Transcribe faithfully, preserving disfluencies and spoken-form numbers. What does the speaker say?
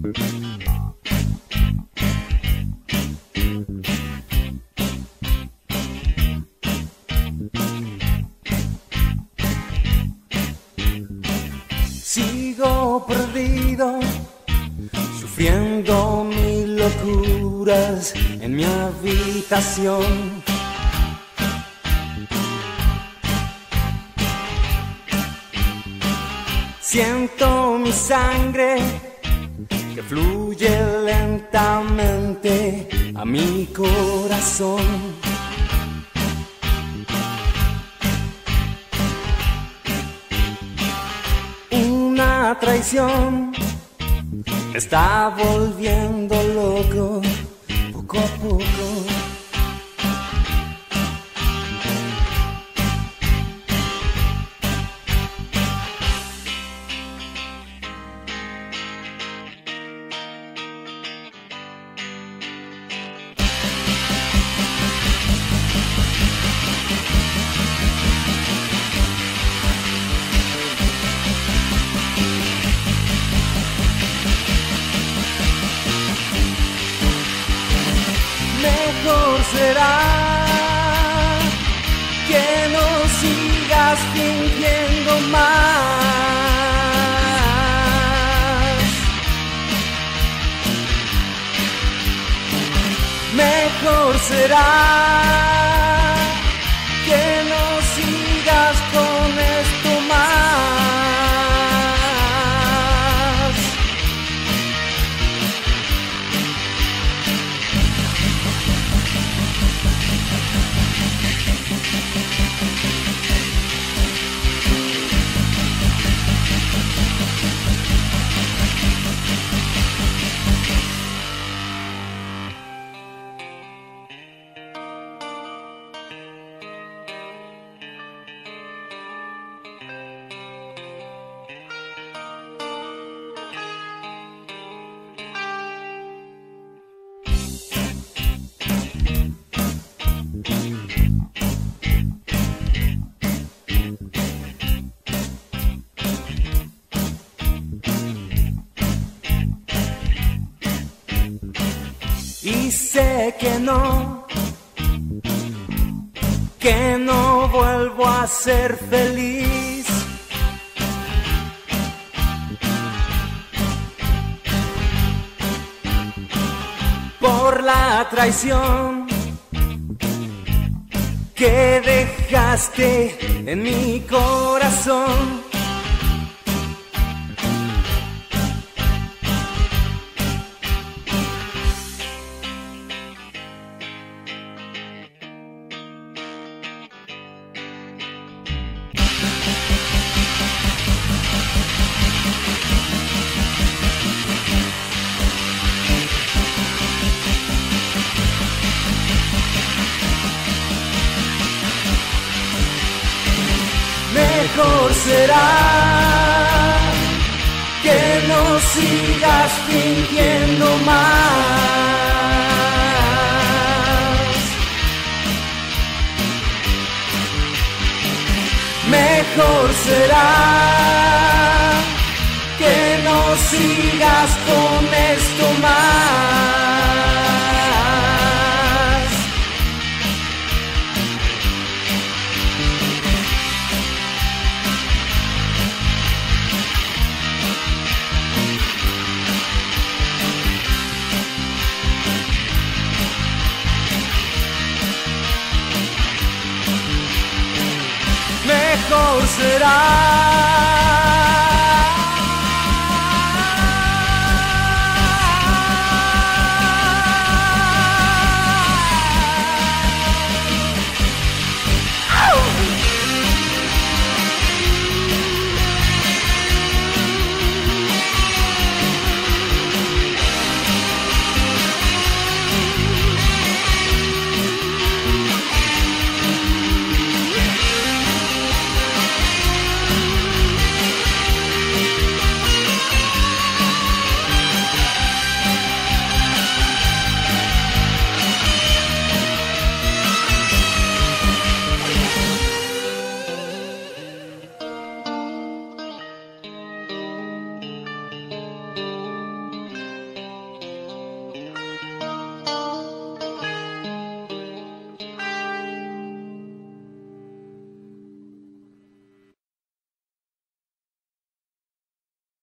Sigo perdido, sufriendo mil locuras en mi habitación. Siento mi sangre que fluye lentamente a mi corazón. Una traición me está volviendo loco poco a poco. Mejor será que no sigas fingiendo más. Mejor será que no sigas con esto más. Y sé que no, que no vuelvo a ser feliz. Por la traición que dejaste en mi corazón. Mejor será que no sigas fingiendo más. Mejor será que no sigas con esto más.